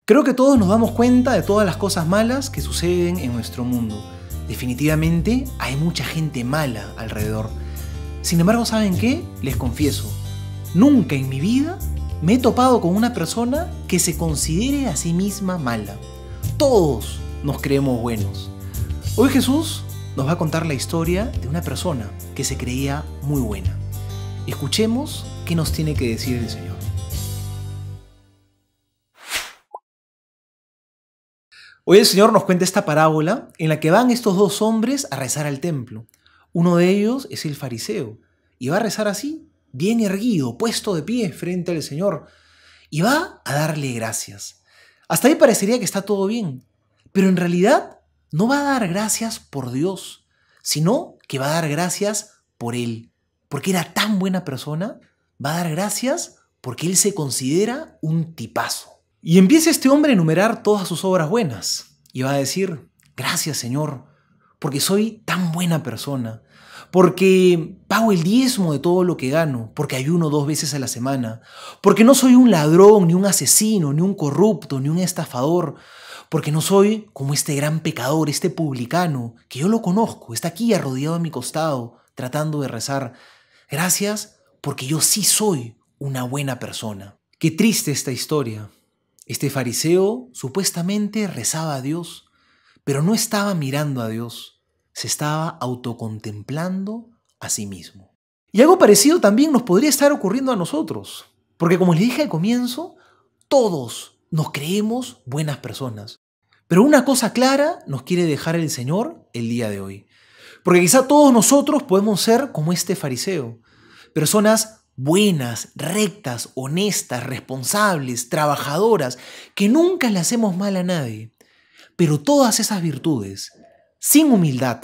Creo que todos nos damos cuenta de todas las cosas malas que suceden en nuestro mundo. Definitivamente hay mucha gente mala alrededor. Sin embargo, ¿saben qué? Les confieso, nunca en mi vida me he topado con una persona que se considere a sí misma mala. Todos nos creemos buenos. Hoy Jesús nos va a contar la historia de una persona que se creía muy buena. Escuchemos qué nos tiene que decir el Señor. Hoy el Señor nos cuenta esta parábola en la que van estos dos hombres a rezar al templo. Uno de ellos es el fariseo y va a rezar así, bien erguido, puesto de pie frente al Señor, y va a darle gracias. Hasta ahí parecería que está todo bien, pero en realidad no va a dar gracias por Dios, sino que va a dar gracias por Él. Porque era tan buena persona, va a dar gracias porque Él se considera un tipazo. Y empieza este hombre a enumerar todas sus obras buenas y va a decir: gracias Señor, porque soy tan buena persona, porque pago el diezmo de todo lo que gano, porque ayuno 2 veces a la semana, porque no soy un ladrón, ni un asesino, ni un corrupto, ni un estafador, porque no soy como este gran pecador, este publicano, que yo lo conozco, está aquí arrodillado a mi costado, tratando de rezar. Gracias porque yo sí soy una buena persona. Qué triste esta historia. Este fariseo supuestamente rezaba a Dios, pero no estaba mirando a Dios, se estaba autocontemplando a sí mismo. Y algo parecido también nos podría estar ocurriendo a nosotros, porque como les dije al comienzo, todos nos creemos buenas personas. Pero una cosa clara nos quiere dejar el Señor el día de hoy. Porque quizá todos nosotros podemos ser como este fariseo, personas buenas, rectas, honestas, responsables, trabajadoras, que nunca le hacemos mal a nadie. Pero todas esas virtudes, sin humildad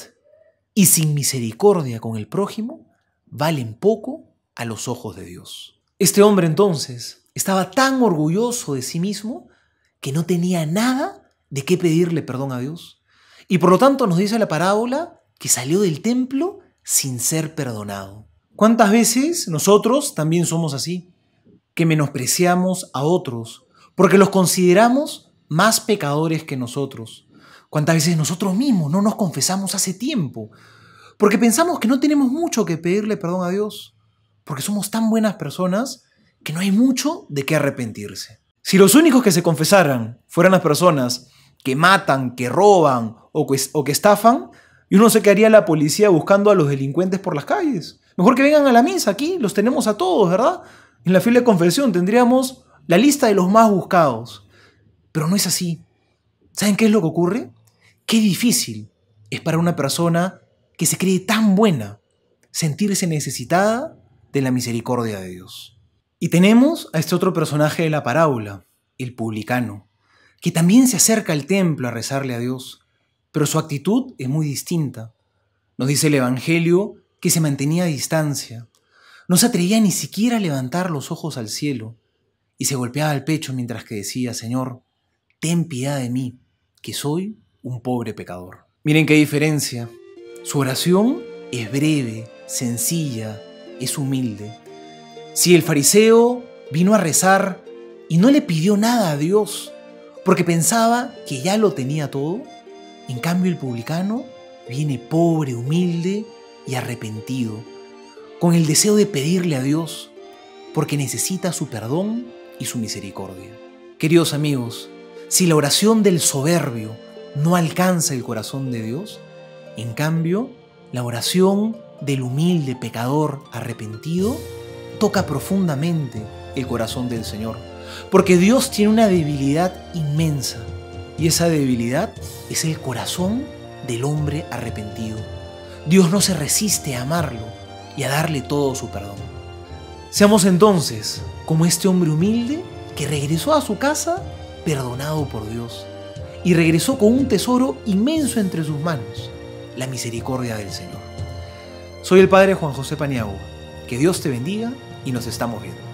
y sin misericordia con el prójimo, valen poco a los ojos de Dios. Este hombre entonces estaba tan orgulloso de sí mismo que no tenía nada de qué pedirle perdón a Dios. Y por lo tanto nos dice la parábola que salió del templo sin ser perdonado. ¿Cuántas veces nosotros también somos así? Que menospreciamos a otros porque los consideramos más pecadores que nosotros. ¿Cuántas veces nosotros mismos no nos confesamos hace tiempo? Porque pensamos que no tenemos mucho que pedirle perdón a Dios. Porque somos tan buenas personas que no hay mucho de qué arrepentirse. Si los únicos que se confesaran fueran las personas que matan, que roban o que estafan, y uno se quedaría la policía buscando a los delincuentes por las calles. Mejor que vengan a la misa, aquí los tenemos a todos, ¿verdad? En la fila de confesión tendríamos la lista de los más buscados. Pero no es así. ¿Saben qué es lo que ocurre? Qué difícil es para una persona que se cree tan buena sentirse necesitada de la misericordia de Dios. Y tenemos a este otro personaje de la parábola, el publicano, que también se acerca al templo a rezarle a Dios, pero su actitud es muy distinta. Nos dice el Evangelio que se mantenía a distancia, no se atrevía ni siquiera a levantar los ojos al cielo y se golpeaba el pecho mientras que decía: Señor, ten piedad de mí, que soy un pobre pecador. Miren qué diferencia. Su oración es breve, sencilla, es humilde. Si el fariseo vino a rezar y no le pidió nada a Dios porque pensaba que ya lo tenía todo, en cambio el publicano viene pobre, humilde y arrepentido, con el deseo de pedirle a Dios, porque necesita su perdón y su misericordia. Queridos amigos, si la oración del soberbio no alcanza el corazón de Dios, en cambio, la oración del humilde pecador arrepentido toca profundamente el corazón del Señor, porque Dios tiene una debilidad inmensa, y esa debilidad es el corazón del hombre arrepentido. Dios no se resiste a amarlo y a darle todo su perdón. Seamos entonces como este hombre humilde que regresó a su casa perdonado por Dios y regresó con un tesoro inmenso entre sus manos, la misericordia del Señor. Soy el Padre Juan José Paniagua. Que Dios te bendiga y nos estamos viendo.